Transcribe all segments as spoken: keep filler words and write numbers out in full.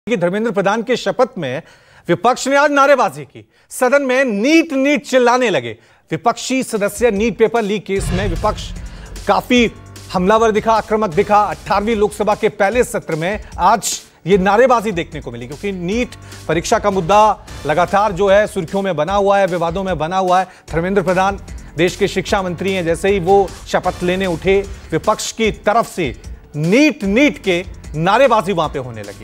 कि धर्मेंद्र प्रधान के शपथ में विपक्ष ने आज नारेबाजी की। सदन में नीट नीट चिल्लाने लगे। विपक्षी सदस्य नीट पेपर लीक केस में विपक्ष काफी हमलावर दिखा, आक्रामक दिखा। अठारहवीं लोकसभा के पहले सत्र में आज ये नारेबाजी देखने को मिली, क्योंकि नीट परीक्षा का मुद्दा लगातार जो है सुर्खियों में बना हुआ है, विवादों में बना हुआ है। धर्मेंद्र प्रधान देश के शिक्षा मंत्री हैं, जैसे ही वो शपथ लेने उठे, विपक्ष की तरफ से नीट नीट के नारेबाजी वहां पे होने लगी।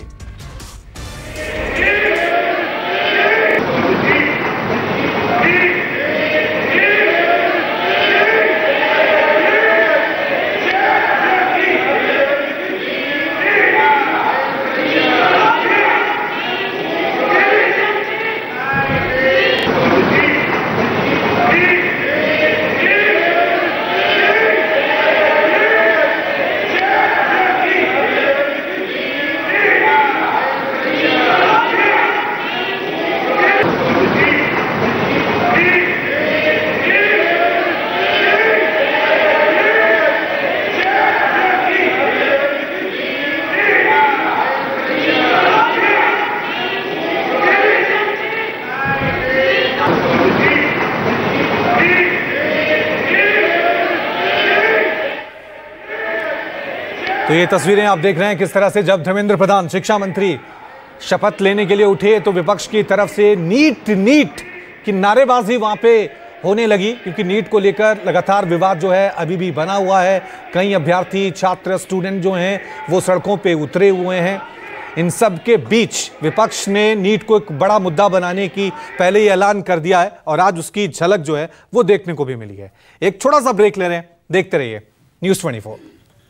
तो ये तस्वीरें आप देख रहे हैं किस तरह से जब धर्मेंद्र प्रधान शिक्षा मंत्री शपथ लेने के लिए उठे तो विपक्ष की तरफ से नीट नीट की नारेबाजी वहां पे होने लगी, क्योंकि नीट को लेकर लगातार विवाद जो है अभी भी बना हुआ है। कई अभ्यर्थी, छात्र, स्टूडेंट जो हैं वो सड़कों पे उतरे हुए हैं। इन सब के बीच विपक्ष ने नीट को एक बड़ा मुद्दा बनाने की पहले ही ऐलान कर दिया है और आज उसकी झलक जो है वो देखने को भी मिली है। एक छोटा सा ब्रेक ले रहे हैं, देखते रहिए न्यूज़ ट्वेंटी फोर।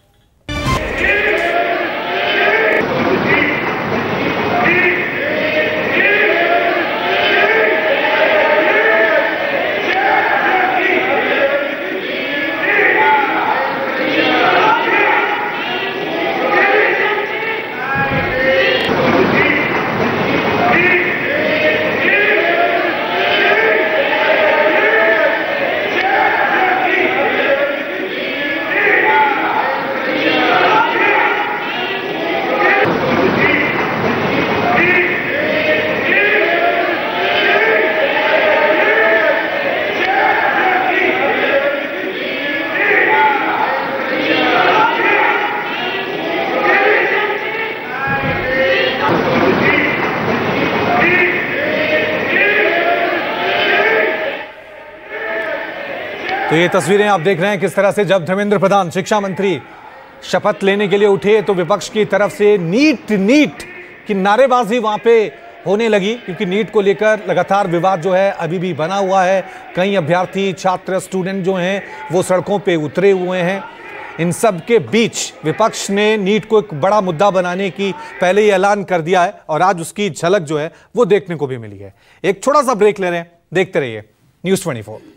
तो ये तस्वीरें आप देख रहे हैं किस तरह से जब धर्मेंद्र प्रधान शिक्षा मंत्री शपथ लेने के लिए उठे तो विपक्ष की तरफ से नीट नीट की नारेबाजी वहां पे होने लगी, क्योंकि नीट को लेकर लगातार विवाद जो है अभी भी बना हुआ है। कई अभ्यर्थी, छात्र, स्टूडेंट जो हैं वो सड़कों पे उतरे हुए हैं। इन सब के बीच विपक्ष ने नीट को एक बड़ा मुद्दा बनाने की पहले ही ऐलान कर दिया है और आज उसकी झलक जो है वो देखने को भी मिली है। एक छोटा सा ब्रेक ले रहे हैं, देखते रहिए न्यूज़ ट्वेंटी फोर।